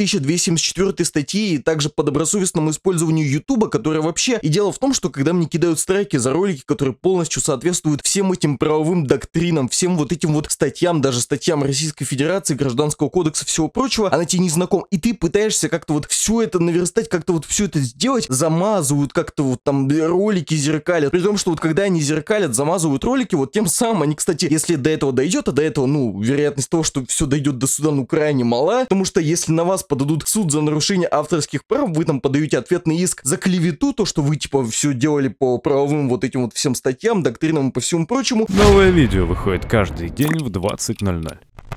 1274 статьи и также по добросовестному использованию YouTube, которая вообще... И дело в том, что когда мне кидают страйки за ролики, которые полностью соответствуют всем этим правовым доктринам, всем вот этим вот статьям, даже статьям Российской Федерации, Гражданского кодекса, всего прочего, она тебе не знакома. И ты пытаешься как-то вот все это наверстать, как-то вот все это сделать, замазывают как-то вот там ролики зеркалят. При том, что вот когда они зеркалят, замазывают ролики, вот тем самым они, кстати, если до этого дойдет, а до этого, ну, вероятность того, что все дойдет до суда, ну, крайне мала, потому что если на вас подадут в суд за нарушение авторских прав, вы там подаете ответный иск за клевету, то, что вы, типа, все делали по правовым вот этим вот всем статьям, доктринам и по всему прочему. Новое видео выходит каждый день в 20:00.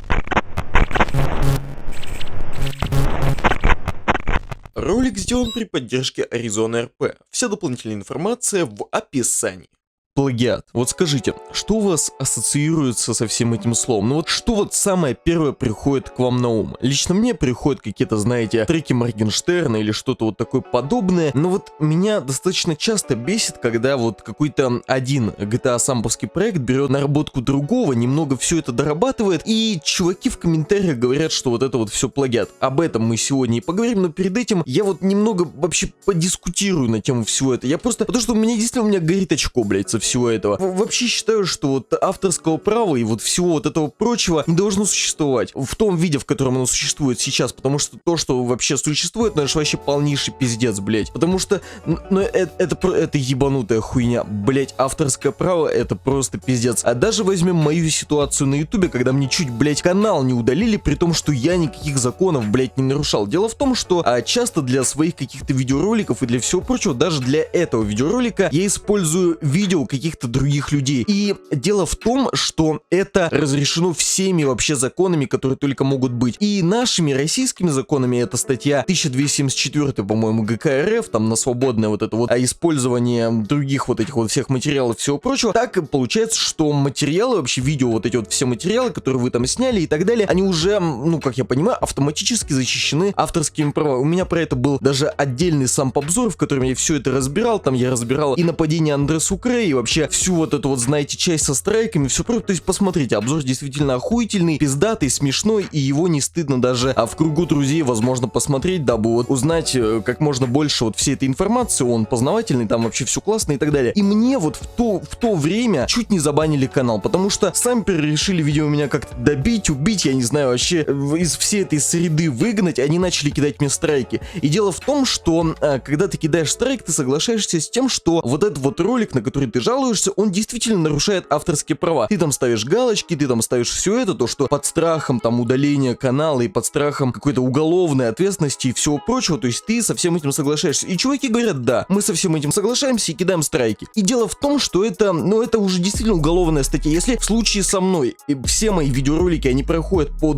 Ролик сделан при поддержке Arizona RP. Вся дополнительная информация в описании. Плагиат. Вот скажите, что у вас ассоциируется со всем этим словом? Ну вот что вот самое первое приходит к вам на ум? Лично мне приходят какие-то, знаете, треки Моргенштерна или что-то вот такое подобное. Но вот меня достаточно часто бесит, когда вот какой-то один GTA самповский проект берет наработку другого, немного все это дорабатывает, и чуваки в комментариях говорят, что вот это вот все плагиат. Об этом мы сегодня и поговорим, но перед этим я вот немного вообще подискутирую на тему всего этого. Я просто, потому что у меня действительно горит очко, блядь, со всего этого. Вообще считаю, что вот авторского права и вот всего вот этого прочего не должно существовать в том виде, в котором оно существует сейчас, потому что то, что вообще существует, ну это же вообще полнейший пиздец, блять. Потому что, ну это ебанутая хуйня, блять, авторское право это просто пиздец. А даже возьмем мою ситуацию на ютубе, когда мне чуть, блять, канал не удалили, при том, что я никаких законов, блять, не нарушал. Дело в том, что часто для своих каких-то видеороликов и для всего прочего, даже для этого видеоролика я использую видео каких-то других людей. И дело в том, что это разрешено всеми вообще законами, которые только могут быть. И нашими российскими законами, это статья 1274, по-моему, ГК РФ, там на свободное вот это вот использование других вот этих вот всех материалов и всего прочего, так и получается, что материалы, вообще видео, вот эти вот все материалы, которые вы там сняли и так далее, они уже, ну, как я понимаю, автоматически защищены авторскими правами. У меня про это был даже отдельный сам обзор, в котором я все это разбирал, там я разбирал и нападение Андреса Укрей, и вообще всю вот эту вот, знаете, часть со страйками, все просто. То есть посмотрите, обзор действительно охуительный, пиздатый, смешной, и его не стыдно даже в кругу друзей, возможно, посмотреть, дабы вот узнать как можно больше вот всей этой информации, он познавательный, там вообще все классно и так далее. И мне вот в то время чуть не забанили канал, потому что сами решили, видимо, меня как-то добить, убить, я не знаю, вообще из всей этой среды выгнать, они начали кидать мне страйки. И дело в том, что когда ты кидаешь страйк, ты соглашаешься с тем, что вот этот вот ролик, на который ты жалуешься, он действительно нарушает авторские права. Ты там ставишь галочки, ты там ставишь все это, то, что под страхом там удаления канала и под страхом какой-то уголовной ответственности и всего прочего, то есть ты со всем этим соглашаешься. И чуваки говорят, да, мы со всем этим соглашаемся и кидаем страйки. И дело в том, что это, ну это уже действительно уголовная статья. Если в случае со мной все мои видеоролики, они проходят под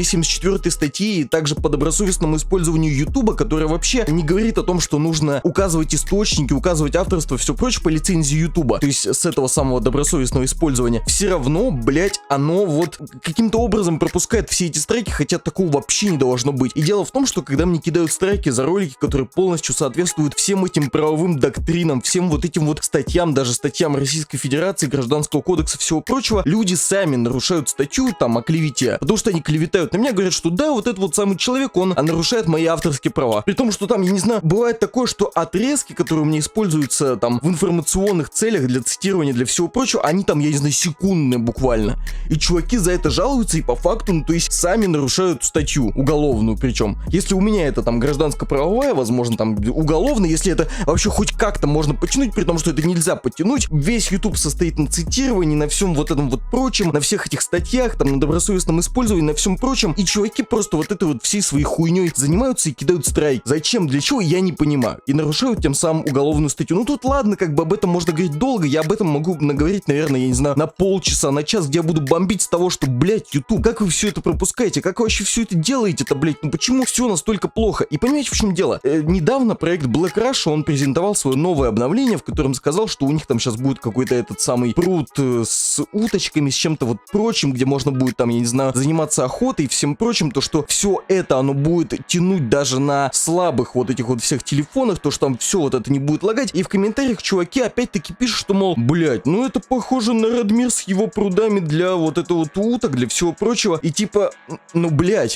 1274 статьи и также по добросовестному использованию YouTube, которая вообще не говорит о том, что нужно указывать источники, указывать авторство, все прочее по лицензии YouTube. То есть с этого самого добросовестного использования, все равно, блять, оно вот каким-то образом пропускает все эти страйки, хотя такого вообще не должно быть. И дело в том, что когда мне кидают страйки за ролики, которые полностью соответствуют всем этим правовым доктринам, всем вот этим вот статьям, даже статьям Российской Федерации, Гражданского кодекса, всего прочего, люди сами нарушают статью там о клевете, потому что они клеветают на меня, говорят, что да, вот этот вот самый человек, он нарушает мои авторские права. При том, что там, я не знаю, бывает такое, что отрезки, которые у меня используются там в информационных целях для цитирования, для всего прочего, они там, я не знаю, секундные буквально. И чуваки за это жалуются и по факту, ну то есть сами нарушают статью, уголовную причем. Если у меня это там гражданско-правовая, возможно там уголовная, если это вообще хоть как-то можно потянуть, при том, что это нельзя потянуть, весь YouTube состоит на цитировании, на всем вот этом вот прочем, на всех этих статьях, там на добросовестном использовании, на всем прочем, и чуваки просто вот этой вот всей своей хуйней занимаются и кидают страйк. Зачем, для чего, я не понимаю. И нарушают тем самым уголовную статью. Ну тут ладно, как бы об этом можно говорить долго, я об этом могу наговорить, наверное, я не знаю, на полчаса, на час, где я буду бомбить с того, что, блять, YouTube, как вы все это пропускаете, как вы вообще все это делаете-то, блять, ну почему все настолько плохо? И понимаете, в чем дело? Недавно проект Black Rush, он презентовал свое новое обновление, в котором сказал, что у них там сейчас будет какой-то этот самый пруд с уточками, с чем-то вот прочим, где можно будет там, я не знаю, заниматься охотой и всем прочим, то, что все это, оно будет тянуть даже на слабых вот этих вот всех телефонах, то, что там все вот это не будет лагать. И в комментариях чуваки опять-таки пишут, что, мол, блять, ну это похоже на Радмир с его прудами для вот этого вот уток, для всего прочего. И типа, ну, блять,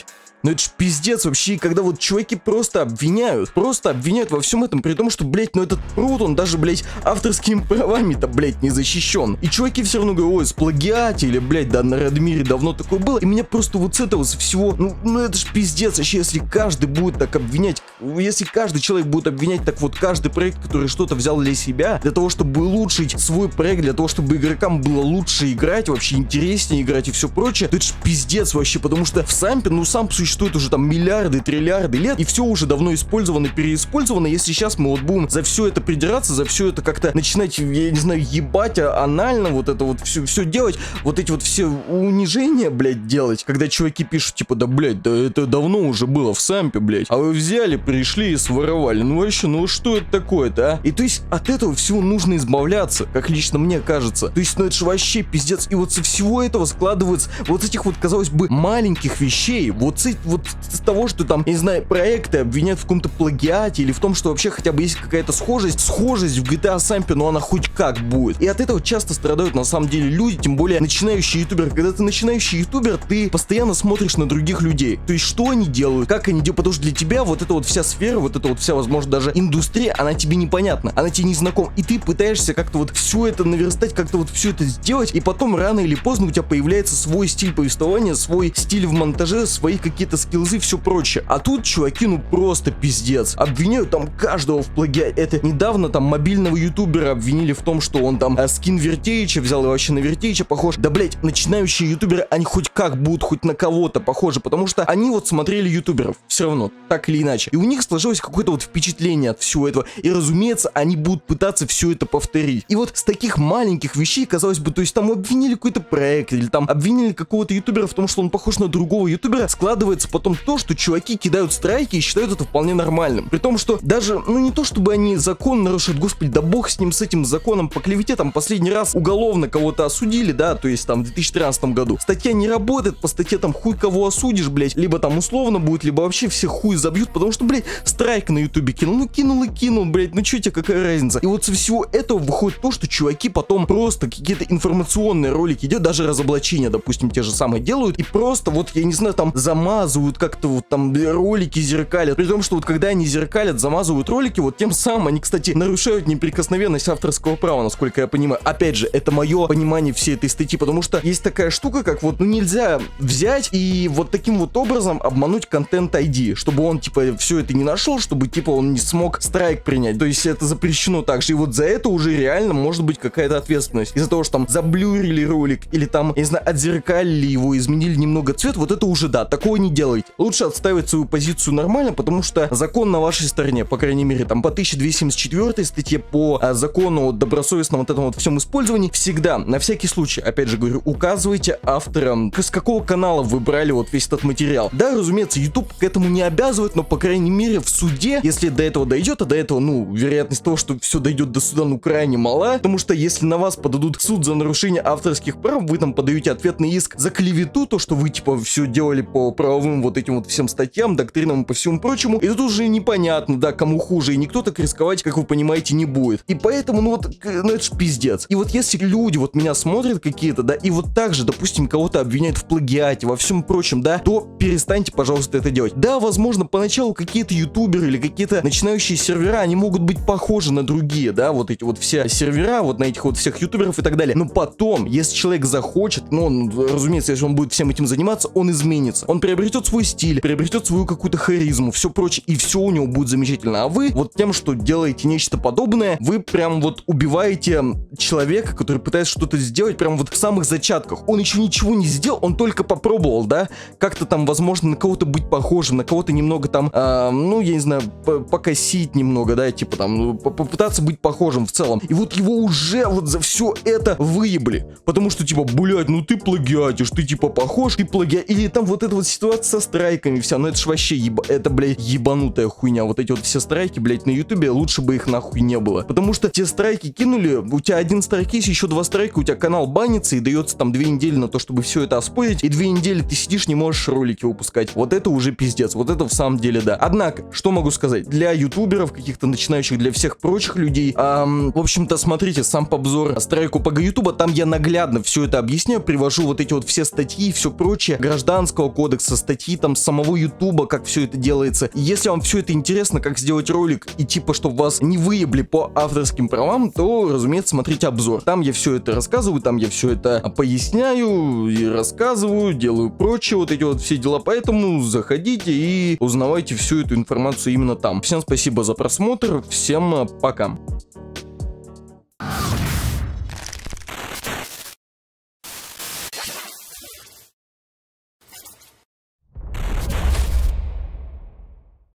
Ну это ж пиздец вообще, когда вот чуваки просто обвиняют во всем этом, при том, что, блядь, ну этот пруд, он даже, блядь, авторскими правами-то, блядь, не защищен. И чуваки все равно говорят, ой, сплагиатили, блядь, да, на Радмире давно такое было. И меня просто вот с этого всего, ну это ж пиздец вообще, если каждый будет так обвинять, если каждый человек будет обвинять так вот каждый проект, который что-то взял для себя, для того, чтобы улучшить свой проект, для того, чтобы игрокам было лучше играть, вообще интереснее играть и все прочее, то это ж пиздец вообще, потому что в сампе, ну сам существует уже там миллиарды, триллиарды лет, и все уже давно использовано, переиспользовано. Если сейчас мы вот будем за все это придираться, за все это как-то начинать, я не знаю, ебать анально вот это вот все делать, вот эти вот все унижения, блядь, делать, когда чуваки пишут, типа, да, блядь, да это давно уже было в сампе, блядь, а вы взяли, пришли и своровали, ну вообще, ну что это такое-то, а? И то есть от этого всего нужно избавляться, как лично мне кажется. То есть, ну это же вообще пиздец, и вот со всего этого складывается вот этих вот, казалось бы, маленьких вещей, вот с того, что там, я не знаю, проекты обвиняют в каком-то плагиате или в том, что вообще хотя бы есть какая-то схожесть в GTA Samp, но она хоть как будет. И от этого часто страдают на самом деле люди, тем более начинающие ютуберы. Когда ты начинающий ютубер, ты постоянно смотришь на других людей. То есть, что они делают, как они делают, потому что для тебя вот эта вот вся сфера, вот эта вот вся, возможно, даже индустрия, она тебе непонятна, она тебе не знакома. И ты пытаешься как-то вот все это наверстать, как-то вот все это сделать, и потом рано или поздно у тебя появляется свой стиль повествования, свой стиль в монтаже, свои какие-то скиллзы, все прочее. А тут чуваки, ну просто пиздец. Обвиняют там каждого в плагиате. Это недавно там мобильного ютубера обвинили в том, что он там скин Вертеича взял и вообще на Вертеича похож. Да, блять, начинающие ютуберы, они хоть как будут хоть на кого-то похожи, потому что они вот смотрели ютуберов все равно, так или иначе. И у них сложилось какое-то вот впечатление от всего этого. И, разумеется, они будут пытаться все это повторить. И вот с таких маленьких вещей, казалось бы, то есть там обвинили какой-то проект, или там обвинили какого-то ютубера в том, что он похож на другого ютубера, складывается потом то, что чуваки кидают страйки и считают это вполне нормальным. При том, что даже, ну не то чтобы они закон нарушают, господи, да бог с ним, с этим законом по клевете, там последний раз уголовно кого-то осудили, да, то есть там в 2013 году. Статья не работает, по статье там хуй кого осудишь, блять, либо там условно будет, либо вообще всех хуй забьют, потому что, блять, страйк на ютубе кинул, ну кинул и кинул, блять, ну чё тебе, какая разница? И вот со всего этого выходит то, что чуваки потом просто какие-то информационные ролики делают, даже разоблачения, допустим, те же самые делают, и просто вот, я не знаю, там замазывают как-то вот там ролики зеркалят, при том, что вот когда они зеркалят, замазывают ролики, вот тем самым они, кстати, нарушают неприкосновенность авторского права, насколько я понимаю. Опять же, это мое понимание всей этой статьи, потому что есть такая штука, как вот, ну нельзя взять и вот таким вот образом обмануть контент ID, чтобы он, типа, все это не нашел, чтобы, типа, он не смог страйк принять, то есть это запрещено также, и вот за это уже реально может быть какая-то ответственность, из-за того, что там заблюрили ролик, или там, я не знаю, отзеркалили его, изменили немного цвет, вот это уже, да, такого не делайте. Лучше отстаивать свою позицию нормально, потому что закон на вашей стороне, по крайней мере, там, по 1274 статье, по закону о добросовестном вот этом вот всем использовании, всегда, на всякий случай, опять же говорю, указывайте авторам, с какого канала вы брали вот весь этот материал. Да, разумеется, YouTube к этому не обязывает, но, по крайней мере, в суде, если до этого дойдет, а до этого, ну, вероятность того, что все дойдет до суда, ну, крайне мала, потому что если на вас подадут в суд за нарушение авторских прав, вы там подаете ответный иск за клевету, то, что вы, типа, все делали по правовым вот этим вот всем статьям, доктринам и по всему прочему, и тут уже непонятно, да, кому хуже, и никто так рисковать, как вы понимаете, не будет. И поэтому, ну, вот, ну, это ж пиздец. И вот если люди вот меня смотрят какие-то, да, и вот так же, допустим, кого-то обвиняют в плагиате, во всем прочем, да, то перестаньте, пожалуйста, это делать. Да, возможно, поначалу какие-то ютуберы или какие-то начинающие сервера, они могут быть похожи на другие, да, вот эти вот все сервера, вот на этих вот всех ютуберов и так далее. Но потом, если человек захочет, ну, он, разумеется, если он будет всем этим заниматься, он изменится. Он приобретет свой стиль, приобретет свою какую-то харизму, все прочее, и все у него будет замечательно. А вы вот тем, что делаете нечто подобное, вы прям вот убиваете человека, который пытается что-то сделать прям вот в самых зачатках. Он еще ничего не сделал, он только попробовал, да, как-то там, возможно, на кого-то быть похожим, на кого-то немного там, ну, я не знаю, покосить немного, да, типа там, попытаться быть похожим в целом. И вот его уже вот за все это выебли. Потому что, типа, блядь, ну ты плагиатишь, ты типа похож, ты плагиат. Или там вот эта вот ситуация со страйками вся, ну это ж вообще, это, блядь, ебанутая хуйня. Вот эти вот все страйки, блядь, на ютубе, лучше бы их нахуй не было. Потому что те страйки кинули, у тебя один страйк есть, еще 2 страйка, у тебя канал банится и дается там 2 недели на то, чтобы все это оспорить. И 2 недели ты сидишь, не можешь ролики выпускать. Вот это уже пиздец, вот это в самом деле да. Однако, что могу сказать? Для ютуберов, каких-то начинающих, для всех прочих людей, в общем-то, смотрите, сам обзор страйку по ютуба, там я наглядно все это объясняю, привожу вот эти вот все статьи и все прочее, гражданского кодекса, статьи там самого ютуба, как все это делается. И если вам все это интересно, как сделать ролик и типа, чтобы вас не выебли по авторским правам, то, разумеется, смотрите обзор. Там я все это рассказываю, там я все это поясняю и рассказываю, делаю прочие вот эти вот все дела, поэтому заходите и узнавайте всю эту информацию именно там. Всем спасибо за просмотр, всем пока.